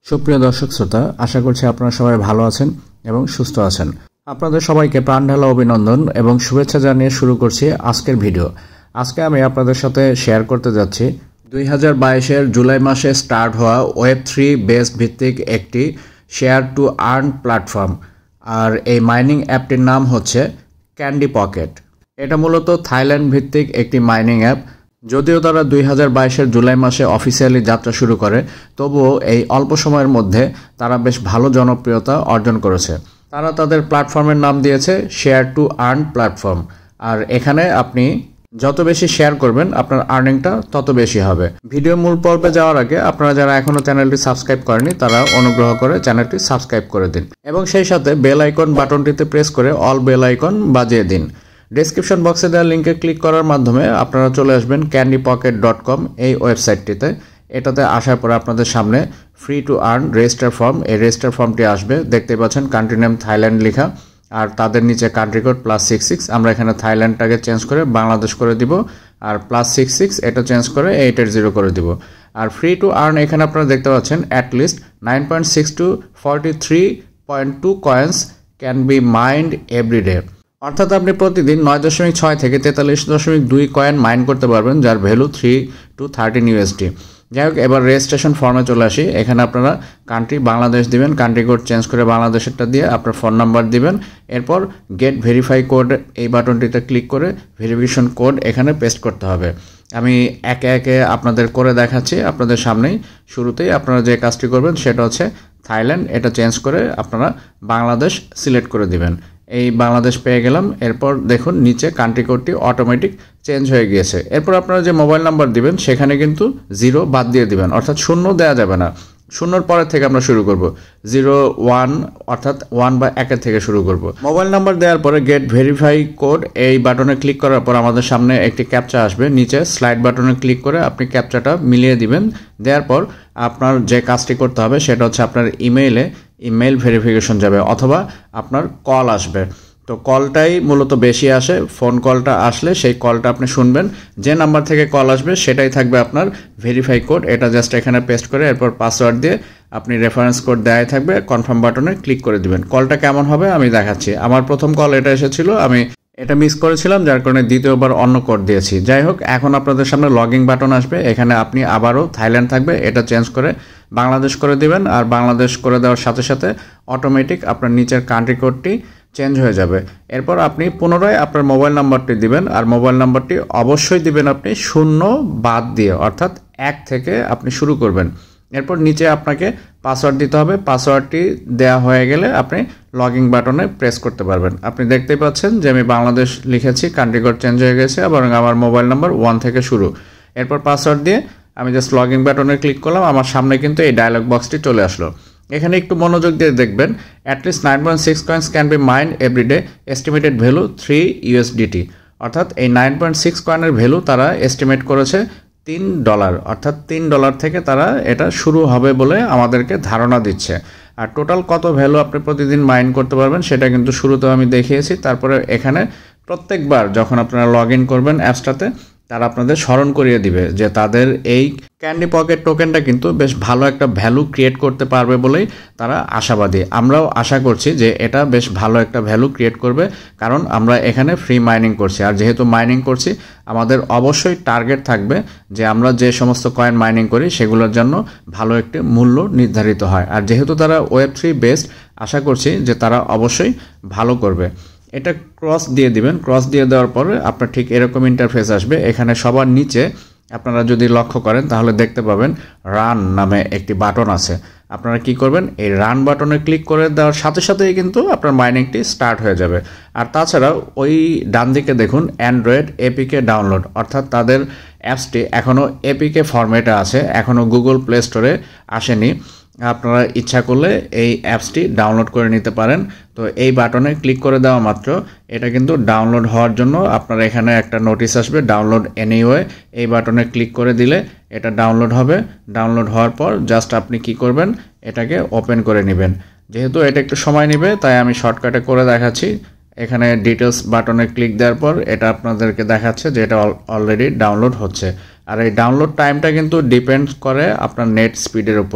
সুপ্রিয় দর্শক শ্রোতা, আশা করছি আপনারা সবাই ভালো আছেন এবং সুস্থ আছেন। আপনাদের সবাইকে প্রাণঢালা অভিনন্দন এবং শুভেচ্ছা জানিয়ে শুরু করছি আজকের ভিডিও। আজকে আমি আপনাদের সাথে শেয়ার করতে যাচ্ছি 2022-এর জুলাই মাসে স্টার্ট হওয়া ওয়েব3 বেসড ভিত্তিক একটি শেয়ার টু আর্ন প্ল্যাটফর্ম। আর এই মাইনিং অ্যাপটির নাম হচ্ছে ক্যান্ডিপকেট। এটা মূলত থাইল্যান্ড ভিত্তিক একটি মাইনিং অ্যাপ। যদিও তারা 2022-এর জুলাই মাসে অফিসিয়ালি যাত্রা শুরু করে, তবুও এই অল্প সময়ের মধ্যে তারা বেশ ভালো জনপ্রিয়তা অর্জন করেছে। তারা তাদের প্ল্যাটফর্মের নাম দিয়েছে শেয়ার টু আর্ন প্ল্যাটফর্ম। আর এখানে আপনি যত বেশি শেয়ার করবেন আপনার আর্নিংটা তত বেশি হবে। ভিডিও মূল পর্বে যাওয়ার আগে আপনারা যারা এখনও চ্যানেলটি সাবস্ক্রাইব করেনি তারা অনুগ্রহ করে চ্যানেলটি সাবস্ক্রাইব করে দিন এবং সেই সাথে বেল আইকন বাটনটিতে প্রেস করে অল বেল আইকন বাজিয়ে দিন। ডেসক্রিপশন বক্সে দেওয়া লিঙ্কে ক্লিক করার মাধ্যমে আপনারা চলে আসবেন candypocket.com এই ওয়েবসাইটটিতে। এটাতে আসার পর আপনাদের সামনে free to earn register form, এই রেজিস্টার ফর্মটি আসবে। দেখতে পাচ্ছেন কান্ট্রি নেম থাইল্যান্ড লেখা আর তাদের নিচে কান্ট্রি কোড +66। আমরা এখানে থাইল্যান্ডটাকে চেঞ্জ করে বাংলাদেশ করে দিব আর +66 এটা চেঞ্জ করে 880 করে দিব। আর ফ্রি টু আর্ন এখানে আপনারা দেখতে পাচ্ছেন at least 9.6 to 43.2 coins can be mined every day. অর্থাৎ আপনি প্রতিদিন 9.6 থেকে 43.2 কয়েন মাইন করতে পারবেন, যার ভ্যালু 3 to 13 USD। যাই হোক, এবার রেজিস্ট্রেশন ফর্মে চলে আসি। এখানে আপনারা কান্ট্রি বাংলাদেশ দিবেন, কান্ট্রি কোড চেঞ্জ করে বাংলাদেশেরটা দিয়ে আপনার ফোন নাম্বার দিবেন। এরপর গেট ভেরিফাই কোড এই বাটনটিতে ক্লিক করে ভেরিফিকেশন কোড এখানে পেস্ট করতে হবে। আমি একে একে আপনাদের করে দেখাচ্ছি আপনাদের সামনেই। শুরুতেই আপনারা যে কাজটি করবেন সেটা হচ্ছে থাইল্যান্ড, এটা চেঞ্জ করে আপনারা বাংলাদেশ সিলেক্ট করে দিবেন। এই বাংলাদেশ পেয়ে গেলাম। এরপর দেখুন নিচে কান্ট্রি কোডটি অটোমেটিক চেঞ্জ হয়ে গিয়েছে। এরপর আপনারা যে মোবাইল নাম্বার দিবেন সেখানে কিন্তু 0 বাদ দিয়ে দিবেন, অর্থাৎ 0 দেওয়া যাবে না। 0-র পরের থেকে আমরা শুরু করব, 0, 1 অর্থাৎ 1 বা 1-এর থেকে শুরু করব। মোবাইল নাম্বার দেওয়ার পরে গেট ভেরিফাই কোড এই বাটনে ক্লিক করার পর আমাদের সামনে একটি ক্যাপচা আসবে। নিচে স্লাইড বাটনে ক্লিক করে আপনি ক্যাপচাটা মিলিয়ে দিবেন। দেওয়ার পর আপনার যে কাজটি করতে হবে সেটা হচ্ছে আপনার ইমেইল ভেরিফিকেশন যাবে অথবা আপনার কল আসবে। তো কলটাই মূলত বেশি আসে। ফোন কলটা আসলে সেই কলটা আপনি শুনবেন, যে নাম্বার থেকে কল আসবে সেটাই থাকবে আপনার ভেরিফাই কোড। এটা জাস্ট এখানে পেস্ট করে এরপর পাসওয়ার্ড দিয়ে আপনি রেফারেন্স কোড দেওয়াই থাকবে, কনফার্ম বাটনে ক্লিক করে দিবেন। কলটা কেমন হবে আমি দেখাচ্ছি। আমার প্রথম কল এটা এসেছিল, আমি এটা মিস করেছিলাম, যার কারণে দ্বিতীয়বার অন্য কোড দিয়েছি। যাই হোক, এখন আপনাদের সামনে লগইন বাটন আসবে। এখানে আপনি আবারও থাইল্যান্ড থাকবে, এটা চেঞ্জ করে বাংলাদেশ করে দিবেন। আর বাংলাদেশ করে দেওয়ার সাথে সাথে অটোমেটিক আপনার নিচের কান্ট্রি কোডটি চেঞ্জ হয়ে যাবে। এরপর আপনি পুনরায় আপনার মোবাইল নাম্বারটি দিবেন আর মোবাইল নাম্বারটি অবশ্যই দিবেন আপনি 0 বাদ দিয়ে, অর্থাৎ 1 থেকে আপনি শুরু করবেন। এরপর নিচে আপনাকে পাসওয়ার্ড দিতে হবে। পাসওয়ার্ডটি দেওয়া হয়ে গেলে আপনি লগইন বাটনে প্রেস করতে পারবেন। আপনি দেখতেই পাচ্ছেন যে আমি বাংলাদেশ লিখেছি, কান্ট্রি কোড চেঞ্জ হয়ে গেছে এবং আমার মোবাইল নাম্বার 1 থেকে শুরু। এরপর পাসওয়ার্ড দিয়ে আমি জাস্ট লগইন বাটনে ক্লিক করলাম। আমার সামনে কিন্তু এই ডায়লগ বক্সটি চলে আসলো। এখানে একটু মনোযোগ দিয়ে দেখবেন, at least 9.6 coins can be mined every day, estimated value 3 USDT। অর্থাৎ এই 9.6 কয়েনের ভ্যালু তারা এস্টিমেট করেছে $3, অর্থাৎ $3 থেকে তারা এটা শুরু হবে বলে আমাদেরকে ধারণা দিচ্ছে। আর টোটাল কত ভ্যালু আপনি প্রতিদিন মাইন করতে পারবেন সেটা কিন্তু শুরুতেও আমি দেখিয়েছি। তারপরে এখানে প্রত্যেকবার যখন আপনারা লগ ইন করবেন অ্যাপসটাতে তারা আপনাদের স্মরণ করিয়ে দিবে যে তাদের এই ক্যান্ডি পকেট টোকেনটা কিন্তু বেশ ভালো একটা ভ্যালু ক্রিয়েট করতে পারবে বলেই তারা আশাবাদী। আমরাও আশা করছি যে এটা বেশ ভালো একটা ভ্যালু ক্রিয়েট করবে, কারণ আমরা এখানে ফ্রি মাইনিং করছি। আর যেহেতু মাইনিং করছি আমাদের অবশ্যই টার্গেট থাকবে যে আমরা যে সমস্ত কয়েন মাইনিং করি সেগুলোর জন্য ভালো একটি মূল্য নির্ধারিত হয়। আর যেহেতু তারা ওয়েব3 বেসড, আশা করছি যে তারা অবশ্যই ভালো করবে। এটা ক্রস দিয়ে দিবেন। ক্রস দিয়ে দেওয়ার পরে আপনার ঠিক এরকম ইন্টারফেস আসবে। এখানে সবার নিচে আপনারা যদি লক্ষ্য করেন তাহলে দেখতে পাবেন রান নামে একটি বাটন আছে। আপনারা কি করবেন, এই রান বাটনে ক্লিক করে দেওয়ার সাথে সাথেই কিন্তু আপনার মাইনিংটি স্টার্ট হয়ে যাবে। আর তাছাড়াও ওই ডান দিকে দেখুন অ্যান্ড্রয়েড এপিকে ডাউনলোড, অর্থাৎ তাদের অ্যাপসটি এখনও এপিকে ফরম্যাটে আছে, এখনও গুগল প্লে স্টোরে আসেনি। আপনারা ইচ্ছা করলে এই অ্যাপসটি ডাউনলোড করে নিতে পারেন। তো এই বাটনে ক্লিক করে দেওয়া মাত্র এটা কিন্তু ডাউনলোড হওয়ার জন্য আপনার এখানে একটা নোটিশ আসবে, ডাউনলোড এনিওয়ে। এই বাটনে ক্লিক করে দিলে এটা ডাউনলোড হবে। ডাউনলোড হওয়ার পর জাস্ট আপনি কি করবেন, এটাকে ওপেন করে নেবেন। যেহেতু এটা একটু সময় নেবে তাই আমি শর্টকাটে করে দেখাচ্ছি। এখানে ডিটেলস বাটনে ক্লিক দেওয়ার পর এটা আপনাদেরকে দেখাচ্ছে যে এটা অলরেডি ডাউনলোড হচ্ছে। আর এই ডাউনলোড টাইমটা কিন্তু ডিপেন্ড করে আপনার নেট স্পিডের উপর।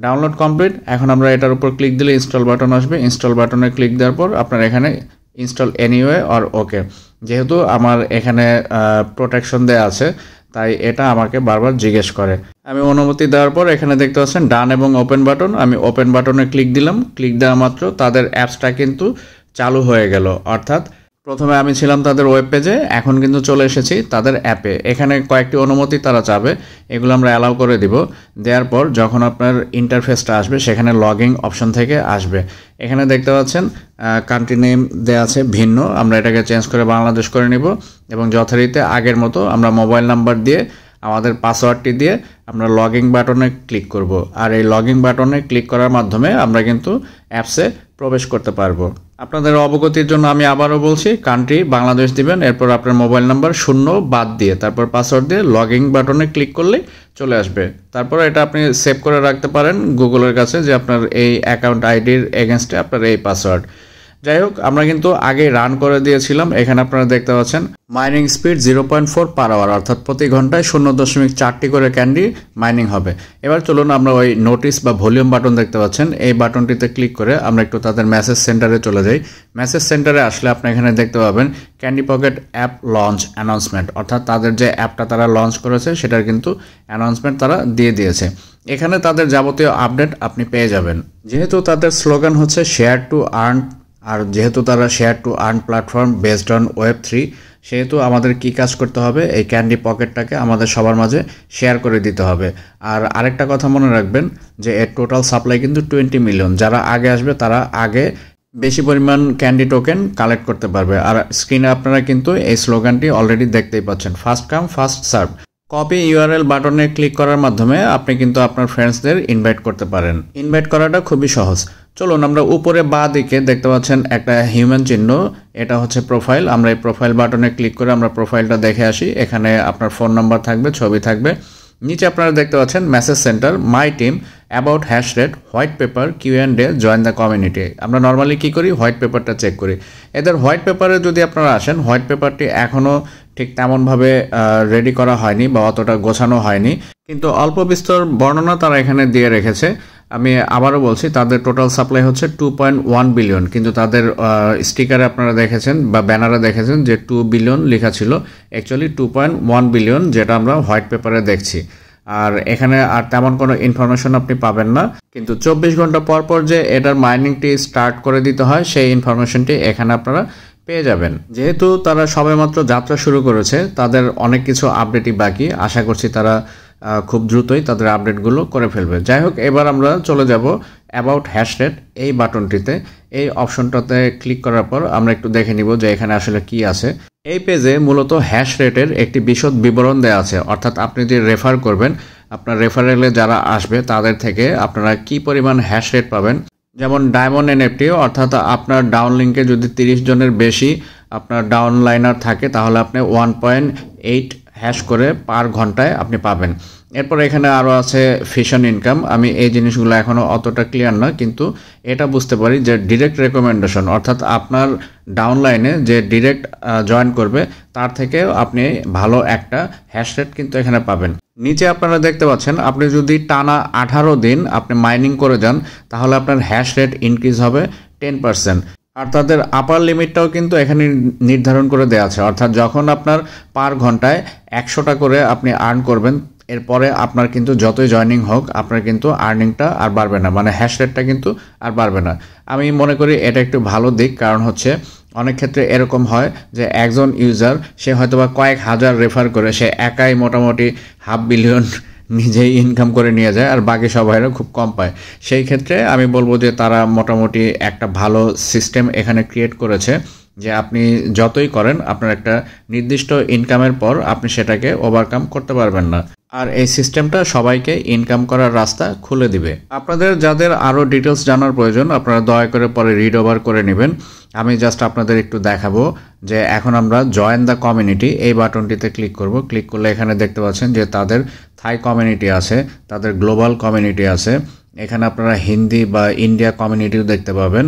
Download complete. এখন আমরা এটার উপর ক্লিক দিলে ইনস্টল বাটন আসবে। ইনস্টল বাটনে ক্লিক দেওয়ার পর আপনার এখানে ইনস্টল এনিওয়ে অর ওকে, যেহেতু আমার এখানে প্রোটেকশন দেওয়া আছে তাই এটা আমাকে বারবার জিজ্ঞেস করে। আমি অনুমতি দেওয়ার পর এখানে দেখতে পাচ্ছেন ডান এবং ওপেন বাটন, আমি ওপেন বাটনে ক্লিক দিলাম। ক্লিক দেওয়া মাত্র তাদের অ্যাপসটা কিন্তু চালু হয়ে গেল। অর্থাৎ প্রথমে আমি ছিলাম তাদের ওয়েব পেজে, এখন কিন্তু চলে এসেছি তাদের অ্যাপে। এখানে কয়েকটি অনুমতি তারা চাবে, এগুলো আমরা অ্যালাউ করে দিব। দেওয়ার পর যখন আপনার ইন্টারফেসটা আসবে সেখানে লগইন অপশন থেকে আসবে। এখানে দেখতে পাচ্ছেন কান্ট্রি নেম দেওয়া আছে ভিন্ন, আমরা এটাকে চেঞ্জ করে বাংলাদেশ করে নিব এবং যথারীতি আগের মতো আমরা মোবাইল নাম্বার দিয়ে আমাদের পাসওয়ার্ডটি দিয়ে আমরা লগইন বাটনে ক্লিক করব। আর এই লগইন বাটনে ক্লিক করার মাধ্যমে আমরা কিন্তু অ্যাপসে প্রবেশ করতে পারবো। আপনাদের অবগতির জন্য আমি আবারও বলছি, কান্ট্রি বাংলাদেশ দিবেন, এরপর আপনার মোবাইল নাম্বার 0 বাদ দিয়ে তারপর পাসওয়ার্ড দিয়ে লগইন বাটনে ক্লিক করলেই চলে আসবে। তারপর এটা আপনি সেভ করে রাখতে পারেন গুগলের কাছে যে আপনার এই অ্যাকাউন্ট আইডির এগেনস্টে আপনার এই পাসওয়ার্ড। যাই হোক, আমরা কিন্তু আগে রান করে দিয়েছিলাম। এখানে আপনারা দেখতে পাচ্ছেন মাইনিং স্পিড 0.4 পার আওয়ার, অর্থাৎ প্রতি ঘন্টায় 0.4টি করে ক্যান্ডি মাইনিং হবে। এবার চলুন আমরা ওই নোটিস বা ভলিউম বাটন দেখতে পাচ্ছেন, এই বাটনটিতে ক্লিক করে আমরা একটু তাদের মেসেজ সেন্টারে চলে যাই। মেসেজ সেন্টারে আসলে আপনি এখানে দেখতে পাবেন candy pocket app launch announcement, অর্থাৎ তাদের যে অ্যাপটা তারা লঞ্চ করেছে সেটার কিন্তু অ্যানাউন্সমেন্ট তারা দিয়ে দিয়েছে। এখানে তাদের যাবতীয় আপডেট আপনি পেয়ে যাবেন। যেহেতু তাদের স্লোগান হচ্ছে শেয়ার টু আর্ন, আর যেহেতু তারা share to earn platform based on Web3, সেহেতু আমাদের কি কাজ করতে হবে, এই ক্যান্ডি পকেটটাকে আমাদের সবার মাঝে শেয়ার করে দিতে হবে। আর আরেকটা কথা মনে রাখবেন যে এর টোটাল সাপ্লাই কিন্তু 20 মিলিয়ন। যারা আগে আসবে তারা আগে বেশি পরিমাণ ক্যান্ডি টোকেন কালেক্ট করতে পারবে। আর স্ক্রিনে আপনারা কিন্তু এই স্লোগানটি অলরেডি দেখতেই পাচ্ছেন, first come first serve. Copy URL বাটনে ক্লিক করার মাধ্যমে আপনি কিন্তু আপনার ফ্রেন্ডসদের ইনভাইট করতে পারেন। ইনভাইট করাটা খুবই সহজ। চলুন আমরা উপরে বাঁ দিকে দেখতে পাচ্ছেন একটা হিউম্যান চিহ্ন, এটা হচ্ছে প্রোফাইল। আমরা এই প্রোফাইল বাটনে ক্লিক করে আমরা প্রোফাইলটা দেখে আসি। এখানে আপনার ফোন নাম্বার থাকবে, ছবি থাকবে। নিচে আপনারা দেখতে পাচ্ছেন message centre, my team, about hash rate, white paper, কিউ&এ, জয়েন দ্য কমিউনিটি। আমরা নর্মালি কী করি, হোয়াইট পেপারটা চেক করি। এদের হোয়াইট পেপারে যদি আপনারা আসেন, হোয়াইট পেপারটি এখনও ঠিক তেমনভাবে রেডি করা হয়নি বা অতটা গোছানো হয়নি, কিন্তু অল্প বিস্তর বর্ণনা তারা এখানে দিয়ে রেখেছে। আমি আবারও বলছি, তাদের টোটাল সাপ্লাই হচ্ছে 2.1 বিলিয়ন, কিন্তু তাদের স্টিকারে আপনারা দেখেছেন বা ব্যানারে দেখেছেন যে 2 বিলিয়ন লেখা ছিল, অ্যাকচুয়ালি 2.1 বিলিয়ন, যেটা আমরা হোয়াইট পেপারে দেখছি। আর এখানে আর তেমন কোনো ইনফরমেশন আপনি পাবেন না, কিন্তু 24 ঘন্টা পর পর যে এটার মাইনিংটি স্টার্ট করে দিতে হয় সেই ইনফরমেশনটি এখানে আপনারা পেয়ে যাবেন। যেহেতু তারা সবেমাত্র যাত্রা শুরু করেছে, তাদের অনেক কিছু আপডেটই বাকি। আশা করছি তারা খুব দ্রুতই তাদের আপডেটগুলো করে ফেলবে। যাই হোক, এবার আমরা চলে যাব অ্যাবাউট হ্যাশ রেট এই বাটনটিতে। এই অপশনটাতে ক্লিক করার পর আমরা একটু দেখে নিব যে এখানে আসলে কি আছে। এই পেজে মূলত হ্যাশ রেটের একটি বিশদ বিবরণ দেওয়া আছে, অর্থাৎ আপনি যে রেফার করবেন, আপনার রেফারেলে যারা আসবে তাদের থেকে আপনারা কি পরিমাণ হ্যাশ রেট পাবেন। যেমন ডায়মন্ড এনএফটি, অর্থাৎ আপনার ডাউন লিঙ্কে যদি 30 জনের বেশি আপনার ডাউন লাইনার থাকে তাহলে আপনি 1.8 হ্যাশ করে পার ঘন্টায় আপনি পাবেন। এরপর এখানে আরও আছে ফিশন ইনকাম। আমি এই জিনিসগুলো এখনও অতটা ক্লিয়ার না, কিন্তু এটা বুঝতে পারি যে ডিরেক্ট রেকমেন্ডেশন, অর্থাৎ আপনার ডাউনলাইনে যে ডিরেক্ট জয়েন করবে তার থেকে আপনি ভালো একটা হ্যাশ রেট কিন্তু এখানে পাবেন। নিচে আপনারা দেখতে পাচ্ছেন, আপনি যদি টানা 18 দিন আপনি মাইনিং করে যান তাহলে আপনার হ্যাশ রেট ইনক্রিজ হবে 10%। আর তাদের আপার লিমিটটাও কিন্তু এখানে নির্ধারণ করে দেওয়া আছে, অর্থাৎ যখন আপনার পার ঘন্টায় 100টা করে আপনি আর্ন করবেন, এরপরে আপনার কিন্তু যতই জয়নিং হোক আপনার কিন্তু আর্নিংটা আর বাড়বে না, মানে হ্যাশ রেটটা কিন্তু আর বাড়বে না। আমি মনে করি এটা একটু ভালো দিক, কারণ হচ্ছে অনেক ক্ষেত্রে এরকম হয় যে একজন ইউজার সে হয়তোবা কয়েক হাজার রেফার করে সে একাই মোটামুটি 500 মিলিয়ন নিজেই ইনকাম করে নিয়ে যায় আর বাকি সবাইরা খুব কম পায়। সেই ক্ষেত্রে আমি বলবো যে তারা মোটামুটি একটা ভালো সিস্টেম এখানে ক্রিয়েট করেছে যে আপনি যতই করেন আপনার একটা নির্দিষ্ট ইনকামের পর আপনি সেটাকে ওভারকাম করতে পারবেন না। আর এই সিস্টেমটা সবাইকে ইনকাম করার রাস্তা খুলে দিবে। আপনাদের যাদের আরও ডিটেলস জানার প্রয়োজন আপনারা দয়া করে পরে রিড ওভার করে নেবেন। আমি জাস্ট আপনাদের একটু দেখাবো যে এখন আমরা জয়েন দ্য কমিউনিটি এই বাটনটিতে ক্লিক করব। ক্লিক করলে এখানে দেখতে পাচ্ছেন যে তাদের থাই কমিউনিটি আছে, তাদের গ্লোবাল কমিউনিটি আছে, এখানে আপনারা হিন্দি বা ইন্ডিয়া কমিউনিটিও দেখতে পাবেন,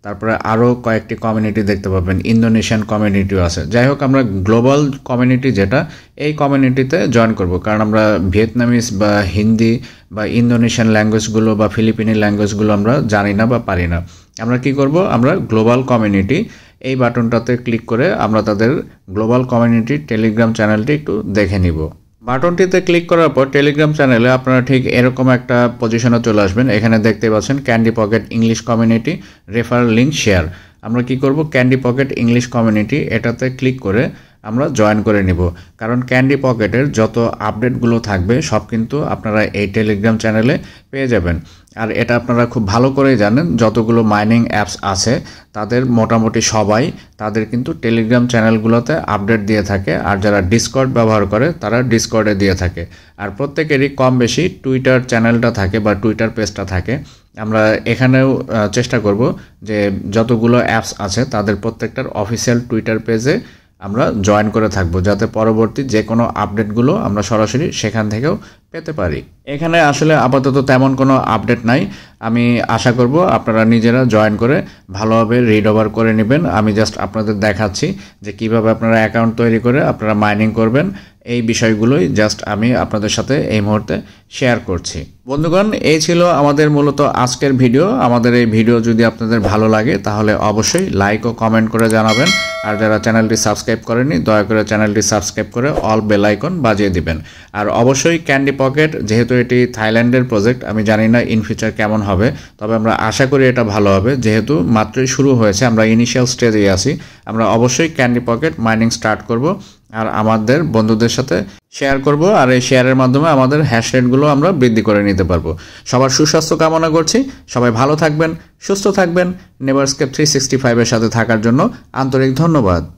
তারপরে আরও কয়েকটি কমিউনিটি দেখতে পাবেন, ইন্দোনেশিয়ান কমিউনিটিও আছে। যাই হোক, আমরা গ্লোবাল কমিউনিটি যেটা, এই কমিউনিটিতে জয়েন করব, কারণ আমরা ভিয়েতনামিজ বা হিন্দি বা ইন্দোনেশিয়ান ল্যাঙ্গুয়েজগুলো বা ফিলিপিনি ল্যাঙ্গুয়েজগুলো আমরা জানি না বা পারি না। আমরা কি করব, আমরা গ্লোবাল কমিউনিটি এই বাটনটাতে ক্লিক করে আমরা তাদের গ্লোবাল কমিউনিটি টেলিগ্রাম চ্যানেলটি একটু দেখে নিব। বাটনটিতে ক্লিক করার পর টেলিগ্রাম চ্যানেলে আপনারা ঠিক এরকম একটা পজিশনে চলে আসবেন। এখানে দেখতে পাচ্ছেন candy pocket English community, referral link share. আমরা কি করব, ক্যান্ডি পকেট ইংলিশ কমিউনিটি এটাতে ক্লিক করে আমরা জয়েন করে নিব, কারণ ক্যান্ডি পকেটের যত আপডেটগুলো থাকবে সব কিন্তু আপনারা এই টেলিগ্রাম চ্যানেলে পেয়ে যাবেন। আর এটা আপনারা খুব ভালো করেই জানেন, যতগুলো মাইনিং অ্যাপস আছে তাদের মোটামুটি সবাই তাদের কিন্তু টেলিগ্রাম চ্যানেলগুলোতে আপডেট দিয়ে থাকে, আর যারা ডিসকর্ড ব্যবহার করে তারা ডিসকর্ডে দিয়ে থাকে। আর প্রত্যেকেরই কম বেশি টুইটার চ্যানেলটা থাকে বা টুইটার পেজটা থাকে। আমরা এখানেও চেষ্টা করব যে যতগুলো অ্যাপস আছে তাদের প্রত্যেকটার অফিসিয়াল টুইটার পেজে আমরা জয়েন করে থাকবো, যাতে পরবর্তী যে কোনো আপডেটগুলো আমরা সরাসরি সেখান থেকেও পেতে পারি। এখানে আসলে আপাতত তেমন কোনো আপডেট নাই। আমি আশা করব আপনারা নিজেরা জয়েন করে ভালোভাবে রিড ওভার করে নেবেন। আমি জাস্ট আপনাদের দেখাচ্ছি যে কিভাবে আপনারা অ্যাকাউন্ট তৈরি করে আপনারা মাইনিং করবেন, এই বিষয়গুলোই জাস্ট আমি আপনাদের সাথে এই মুহূর্তে শেয়ার করছি। বন্ধুগণ, এই ছিল আমাদের মূলত আজকের ভিডিও। আমাদের এই ভিডিও যদি আপনাদের ভালো লাগে তাহলে অবশ্যই লাইক ও কমেন্ট করে জানাবেন। আর যারা চ্যানেলটি সাবস্ক্রাইব করেনি দয়া করে চ্যানেলটি সাবস্ক্রাইব করে অল বেল আইকন বাজিয়ে দিবেন। আর অবশ্যই ক্যান্ডি পকেট, যেহেতু এটি থাইল্যান্ডের প্রজেক্ট, আমি জানি না ইন ফিউচার কেমন হবে, তবে আমরা আশা করি এটা ভালো হবে। যেহেতু মাত্রই শুরু হয়েছে, আমরা ইনিশিয়াল স্টেজে আছি, আমরা অবশ্যই ক্যান্ডি পকেট মাইনিং স্টার্ট করব আর আমাদের বন্ধুদের সাথে শেয়ার করব। আর এই শেয়ারের মাধ্যমে আমাদের হ্যাশ রেটগুলো আমরা বৃদ্ধি করে নিতে পারবো। সবার সুস্বাস্থ্য কামনা করছি। সবাই ভালো থাকবেন, সুস্থ থাকবেন। নেভারস্কেপ 365 এর সাথে থাকার জন্য আন্তরিক ধন্যবাদ।